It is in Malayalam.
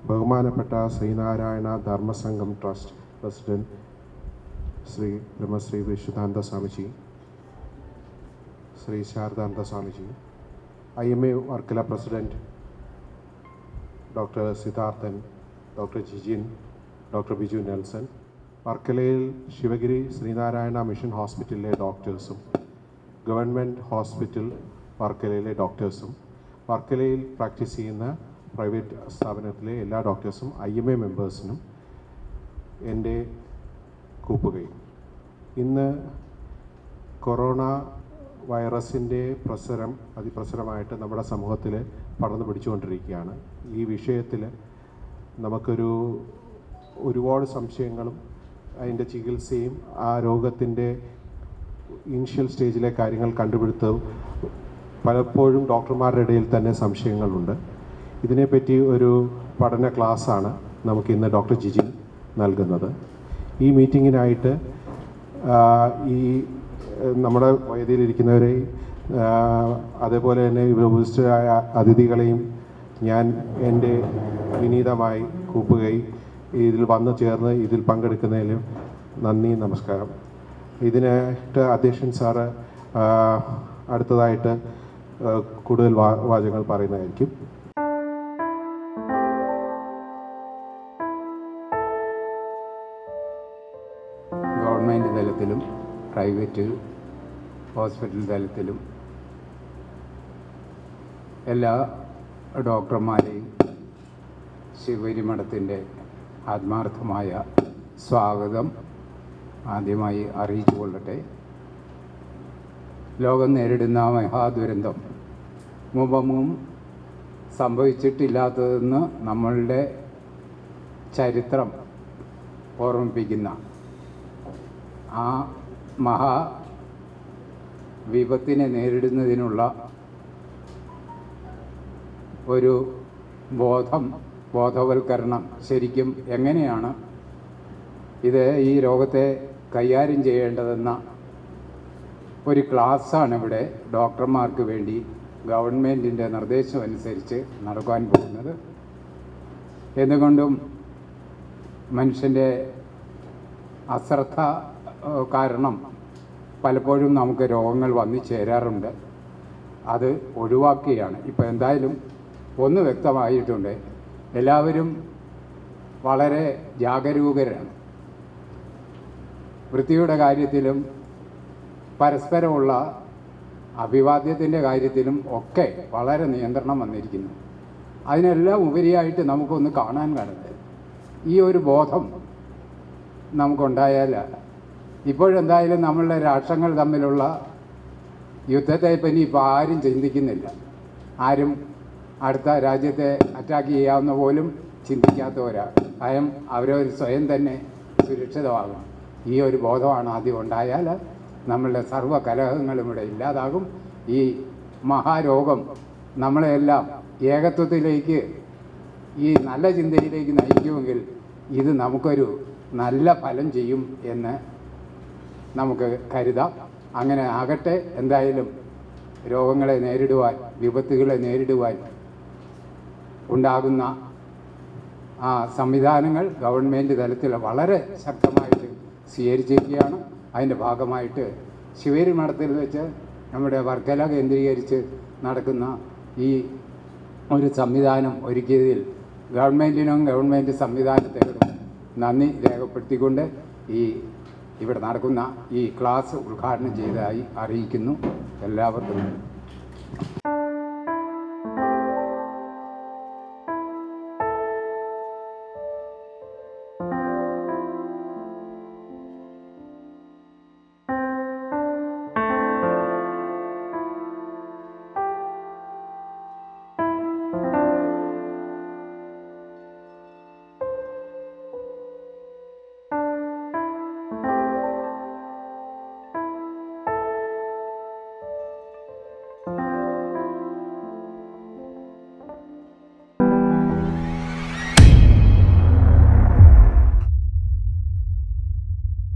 ബഹുമാനപ്പെട്ട Sreenarayana Dharmasangham trust president Shri Brahmashri Vishuddhananda Swamiji, Shri Sharadananda Swamiji, IMA Varkala president doctor Siddharthan, doctor Jijin, doctor Biju Nelson, വർക്കലയിൽ ശിവഗിരി ശ്രീനാരായണ മിഷൻ ഹോസ്പിറ്റലിലെ ഡോക്ടേഴ്സും, ഗവൺമെൻറ് ഹോസ്പിറ്റൽ വർക്കലയിലെ ഡോക്ടേഴ്സും, വർക്കലയിൽ പ്രാക്ടീസ് ചെയ്യുന്ന പ്രൈവറ്റ് സ്ഥാപനത്തിലെ എല്ലാ ഡോക്ടേഴ്സും, IMA മെമ്പേഴ്സിനും എൻ്റെ കൂപ്പുകൈ. ഇന്ന് കൊറോണ വൈറസിൻ്റെ അതിപ്രസരമായിട്ട് നമ്മുടെ സമൂഹത്തിൽ പടർന്നു പിടിച്ചുകൊണ്ടിരിക്കുകയാണ്. ഈ വിഷയത്തിൽ ഒരുപാട് സംശയങ്ങളും അതിൻ്റെ ചികിത്സയും ആ രോഗത്തിൻ്റെ ഇനിഷ്യൽ സ്റ്റേജിലെ കാര്യങ്ങൾ കണ്ടുപിടുത്തവും പലപ്പോഴും ഡോക്ടർമാരുടെ ഇടയിൽ തന്നെ സംശയങ്ങളുണ്ട്. ഇതിനെപ്പറ്റി ഒരു പഠന ക്ലാസ്സാണ് നമുക്കിന്ന് ഡോക്ടർ ജിജിൻ നൽകുന്നത്. ഈ മീറ്റിങ്ങിനായിട്ട് ഈ നമ്മുടെ വേദിയിലിരിക്കുന്നവരെ അതേപോലെ തന്നെ ഉപസ്ഥിതരായ അതിഥികളെയും ഞാൻ എൻ്റെ വിനീതമായി കൂപ്പുകൈ ഇതിൽ വന്നു ചേർന്ന് ഇതിൽ പങ്കെടുക്കുന്നതിലും നന്ദി, നമസ്കാരം. ഇതിനായിട്ട് അധ്യക്ഷൻ സാറ് അടുത്തതായിട്ട് കൂടുതൽ വാചകങ്ങൾ പറയുന്നതായിരിക്കും. ഗവൺമെൻറ് തലത്തിലും പ്രൈവറ്റ് ഹോസ്പിറ്റൽ തലത്തിലും എല്ലാ ഡോക്ടർമാരെയും ശിവഗിരി മഠത്തിൻ്റെ ആത്മാർത്ഥമായ സ്വാഗതം ആദ്യമായി അറിയിച്ചു കൊള്ളട്ടെ. ലോകം നേരിടുന്ന മഹാദുരന്തം മുമ്പൊന്നും സംഭവിച്ചിട്ടില്ലാത്തതെന്ന് നമ്മളുടെ ചരിത്രം ഓർമ്മിപ്പിക്കുന്ന ആ വിപത്തിനെ നേരിടുന്നതിനുള്ള ഒരു ബോധവൽക്കരണം ശരിക്കും എങ്ങനെയാണ് ഈ രോഗത്തെ കൈകാര്യം ചെയ്യേണ്ടതെന്ന ഒരു ക്ലാസ്സാണ് ഇവിടെ ഡോക്ടർമാർക്ക് വേണ്ടി ഗവൺമെൻറ്റിൻ്റെ നിർദ്ദേശം അനുസരിച്ച് നടക്കാൻ പോകുന്നത്. എന്തുകൊണ്ടും മനുഷ്യൻ്റെ അശ്രദ്ധ കാരണം പലപ്പോഴും നമുക്ക് രോഗങ്ങൾ വന്നു ചേരാറുണ്ട്. അത് ഒഴിവാക്കുകയാണ്. ഇപ്പോൾ എന്തായാലും ഒന്ന് വ്യക്തമായിട്ടുണ്ട്, എല്ലാവരും വളരെ ജാഗരൂകരാണ്. വൃത്തിയുടെ കാര്യത്തിലും പരസ്പരമുള്ള അഭിവാദ്യത്തിൻ്റെ കാര്യത്തിലും ഒക്കെ വളരെ നിയന്ത്രണം വന്നിരിക്കുന്നു. അതിനെല്ലാം ഉപരിയായിട്ട് നമുക്കൊന്ന് കാണാൻ കാണുന്നത് ഈ ഒരു ബോധം നമുക്കുണ്ടായാൽ ഇപ്പോഴെന്തായാലും നമ്മളുടെ രാഷ്ട്രങ്ങൾ തമ്മിലുള്ള യുദ്ധത്തെ പറ്റി ഇപ്പോൾ ആരും ചിന്തിക്കുന്നില്ല. ആരും അടുത്ത രാജ്യത്തെ അറ്റാക്ക് ചെയ്യാവുന്ന പോലും ചിന്തിക്കാത്തവരാണ്. അവരവർ സ്വയം തന്നെ സുരക്ഷിതമാകും. ഈ ഒരു ബോധമാണ് ആദ്യം ഉണ്ടായാൽ നമ്മളുടെ സർവ്വ കലഹങ്ങളും ഇവിടെ ഇല്ലാതാകും. ഈ മഹാരോഗം നമ്മളെല്ലാം ഏകത്വത്തിലേക്ക്, ഈ നല്ല ചിന്തയിലേക്ക് നയിക്കുമെങ്കിൽ ഇത് നമുക്കൊരു നല്ല ഫലം ചെയ്യും എന്ന് നമുക്ക് കരുതാം. അങ്ങനെ ആകട്ടെ. എന്തായാലും രോഗങ്ങളെ നേരിടുവാൻ, വിപത്തുകളെ നേരിടുവാൻ ഉണ്ടാകുന്ന ആ സംവിധാനങ്ങൾ ഗവൺമെൻറ് തലത്തിൽ വളരെ ശക്തമായിട്ട് സ്വീകരിച്ചിരിക്കുകയാണ്. അതിൻ്റെ ഭാഗമായിട്ട് ശിവഗിരി മഠത്തിൽ വെച്ച് നമ്മുടെ വർക്കല കേന്ദ്രീകരിച്ച് നടക്കുന്ന ഈ ഒരു സംവിധാനം ഒരുക്കിയതിൽ ഗവൺമെൻറ്റിനും ഗവൺമെൻറ് സംവിധാനത്തോടും നന്ദി രേഖപ്പെടുത്തിക്കൊണ്ട് ഇവിടെ നടക്കുന്ന ഈ ക്ലാസ് ഉദ്ഘാടനം ചെയ്തതായി അറിയിക്കുന്നു. എല്ലാവർക്കും